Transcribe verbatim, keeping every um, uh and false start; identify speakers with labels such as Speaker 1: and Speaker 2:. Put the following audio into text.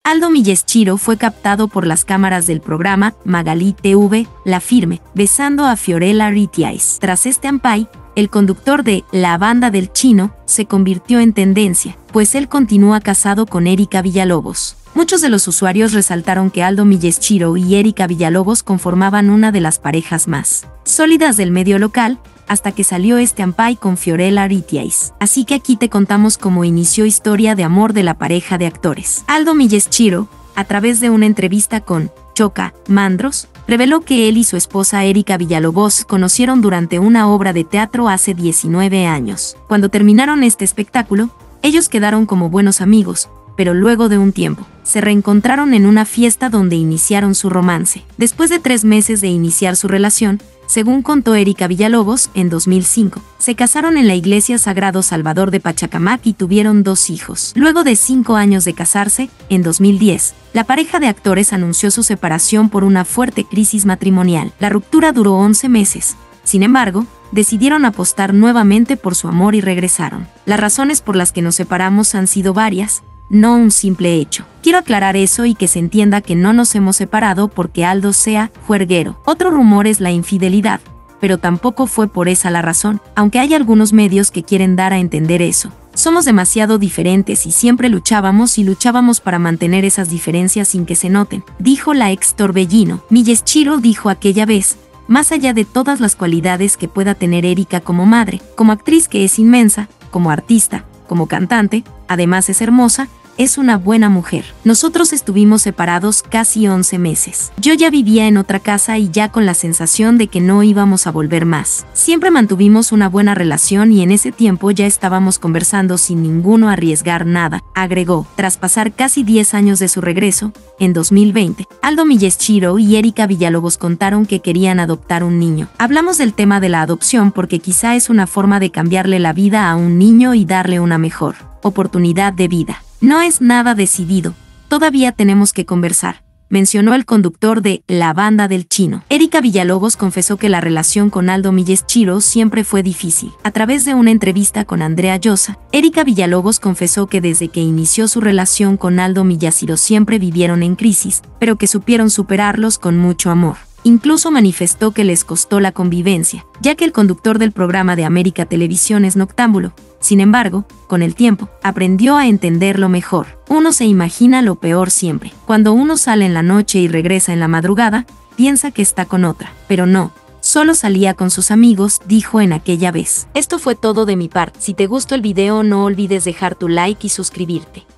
Speaker 1: Aldo Milles-Chiro fue captado por las cámaras del programa Magali T V, La Firme, besando a Fiorella Ritiais. Tras este ampay, el conductor de La Banda del Chino se convirtió en tendencia, pues él continúa casado con Erika Villalobos. Muchos de los usuarios resaltaron que Aldo Milles-Chiro y Erika Villalobos conformaban una de las parejas más sólidas del medio local, hasta que salió este ampay con Fiorella Ritiais. Así que aquí te contamos cómo inició historia de amor de la pareja de actores. Aldo Milles-Chiro, a través de una entrevista con Choca Mandros, reveló que él y su esposa Erika Villalobos conocieron durante una obra de teatro hace diecinueve años. Cuando terminaron este espectáculo, ellos quedaron como buenos amigos, pero luego de un tiempo, se reencontraron en una fiesta donde iniciaron su romance. Después de tres meses de iniciar su relación, según contó Erika Villalobos, en dos mil cinco, se casaron en la Iglesia Sagrado Salvador de Pachacamac y tuvieron dos hijos. Luego de cinco años de casarse, en dos mil diez, la pareja de actores anunció su separación por una fuerte crisis matrimonial. La ruptura duró once meses. Sin embargo, decidieron apostar nuevamente por su amor y regresaron. Las razones por las que nos separamos han sido varias, no un simple hecho. Quiero aclarar eso y que se entienda que no nos hemos separado porque Aldo sea juerguero. Otro rumor es la infidelidad, pero tampoco fue por esa la razón, aunque hay algunos medios que quieren dar a entender eso. Somos demasiado diferentes y siempre luchábamos y luchábamos para mantener esas diferencias sin que se noten, dijo la ex Torbellino. Milles-Chiro dijo aquella vez, más allá de todas las cualidades que pueda tener Erika como madre, como actriz que es inmensa, como artista, como cantante, además es hermosa, es una buena mujer. Nosotros estuvimos separados casi once meses. Yo ya vivía en otra casa y ya con la sensación de que no íbamos a volver más. Siempre mantuvimos una buena relación y en ese tiempo ya estábamos conversando sin ninguno arriesgar nada, agregó. Tras pasar casi diez años de su regreso, en dos mil veinte, Aldo Milles-Chiro y Erika Villalobos contaron que querían adoptar un niño. Hablamos del tema de la adopción porque quizá es una forma de cambiarle la vida a un niño y darle una mejor oportunidad de vida. No es nada decidido, todavía tenemos que conversar, mencionó el conductor de La Banda del Chino. Erika Villalobos confesó que la relación con Aldo Milles-Chiro siempre fue difícil. A través de una entrevista con Andrea Llosa, Erika Villalobos confesó que desde que inició su relación con Aldo Milles-Chiro siempre vivieron en crisis, pero que supieron superarlos con mucho amor. Incluso manifestó que les costó la convivencia, ya que el conductor del programa de América Televisión es noctámbulo. Sin embargo, con el tiempo, aprendió a entenderlo mejor. Uno se imagina lo peor siempre. Cuando uno sale en la noche y regresa en la madrugada, piensa que está con otra. Pero no, solo salía con sus amigos, dijo en aquella vez. Esto fue todo de mi parte. Si te gustó el video no olvides dejar tu like y suscribirte.